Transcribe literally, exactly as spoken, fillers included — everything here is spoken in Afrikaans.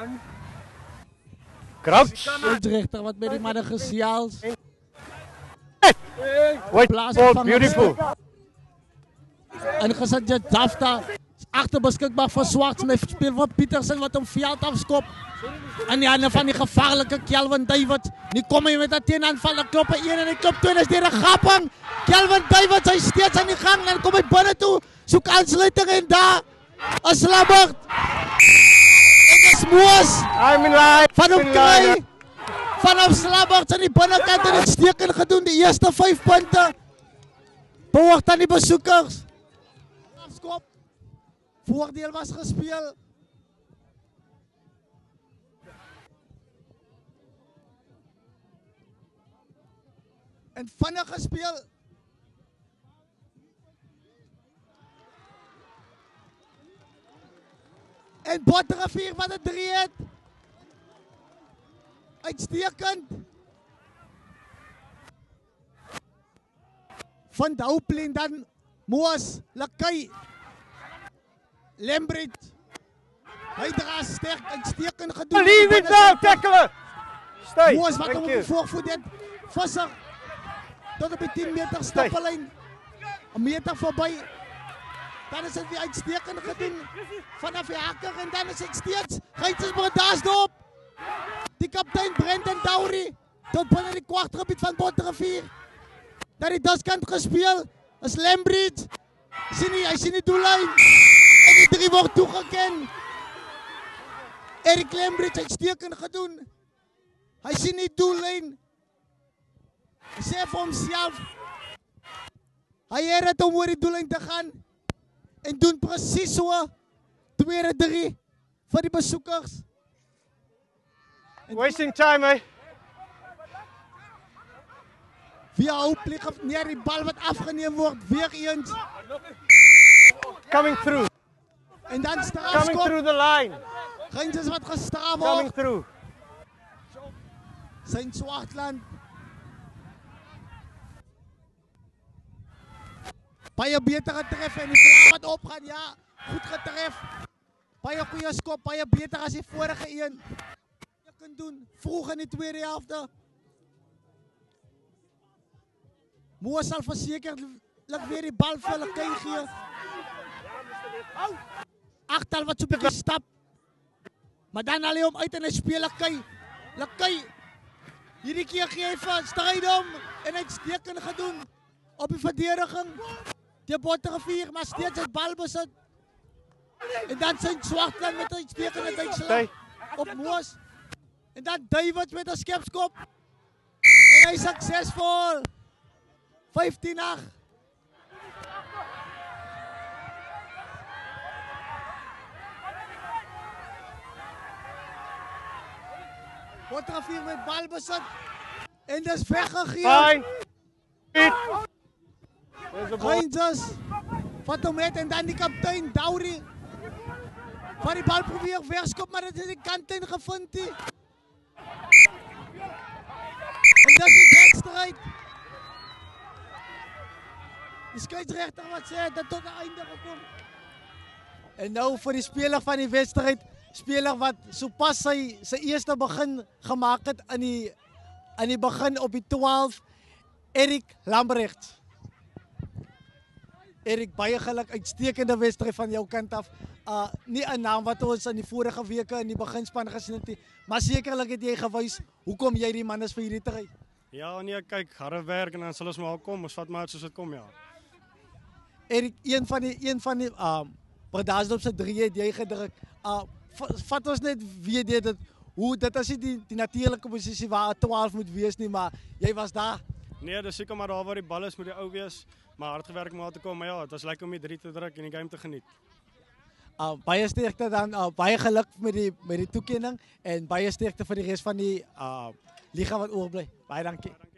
Crouch. Scheidsrechter wat met die mannen gesjaals. Wait, Plaats ball, van beautiful. En gezet je Dafta. Achter beschikbaar voor Zwarts. Met speel van Pietersen wat om veld afskop. En die handen van die gevaarlijke Kelvin David. Nu kom je met dat teenaanval. Dan kloppen één en dan klopt twee. Dat is weer een Gapping. Kelvin David is steeds aan die gang. Dan kom hij binnen toe. Zoek aansluiting en daar. Een Slabbert. En dat is Moos. I'm in line. Van I'm hem in kry. line. Vanaf Slabbert aan die binnenkant en het steken gedoen. De eerste vijf punten. Behoort aan die bezoekers. Afskop. Voordeel was gespeeld. En vinnig gespeeld. En Botterivier wat het drie het. Uitstekend. Van Douwplein dan Moos, Lakai, Lembrit. Hij draagt sterk, uitstekend gedoen. Leave it now, tackle. Stay. Moos wat Thank om you. de voorvoet deed. Visser. Tot op die tien meter stappelijn. Een meter voorbij. Dan is het weer uitstekend gedaan. Vanaf je hakker en dan is het steeds. Geinsensbrug op. Die kapitein Brendan Dowry. Tot binnen die kwartgebied van Botterivier. Naar die daskant gespeeld. Is Lembridge. Hij is in die doellijn. En die drie wordt toegekend. Erik Lembridge uitstekend gedaan. Hij is in die doellijn. Hij zei voor hemzelf. Hij heeft het om over die doellijn te gaan. En doen precies zo. Tweede drie voor die bezoekers. Wasting time, eh? Via hooplig of neer die bal wat afgenomen wordt. Weer eens. Coming through. En dan Coming strafschop. through the line. Geintjes wat gestraft Coming wordt. through. Zijn Zwartland. Baie beter getref en die vraag wat opgaan. Ja, goed getref. Baie goede skop. Baie beter als die vorige een. Je kunt doen. Vroeg in die tweede helft. Moos zal verzekerlijk weer die bal voor Lakai gee. Achtal wat zo'n beetje stap. Maar dan haal hij hem uit en hij speelt Lakai. Lakai. Hierdie keer gee hy vir strijd om. En hy het steken gedoen. Op die verdediging. Die Botterivier, maar steeds het balbesit. En dan zijn Zwartland met een stekende uitslag. Op Moos. En dan David met een skepskop. En hij is succesvol. vijftien acht. Botterivier met balbezit. En dat is weggegeven. Fine. Rangers. Vat hem met en dan die kapitein Dowry. Van die bal probeer wegskop, maar het is die kant in gevind. En dat is die wedstrijd. De scheidsrechter wat sê dat tot een einde gekomen. En nou voor die speler van die wedstrijd. Speler wat so pas sy, sy eerste begin gemaakt het aan die, aan die begin op die twaalf. Erik Lambrecht. Erik, baie geluk, uitstekende wedstrijd van jouw kant af. Uh, nie een naam wat ons in die vorige weke in die beginspan gesien het, maar zekerlijk het jy gewys, hoekom jy die man is vir hierdie tyd? Ja, nee, kyk, harde werk en dan sal ons maar kom, ons vat maar soos dit kom, ja. Erik, een van die, een van die, um, Bredasdorp se drie het jy gedruk. Uh, vat ons net weet jy dit, hoe, dit is nie die, die natuurlijke posisie waar twaalf moet wees nie, maar jy was daar. Nee, dis seker maar daar waar die bal is moet die ou wees, maar hard gewerk om daar te kom, maar ja, het was lekker om die drie te druk en die game te geniet. Uh, baie sterkte dan, uh, baie geluk met die, met die toekenning en baie sterkte vir die rest van die uh, liga wat oorbly. Baie dankie.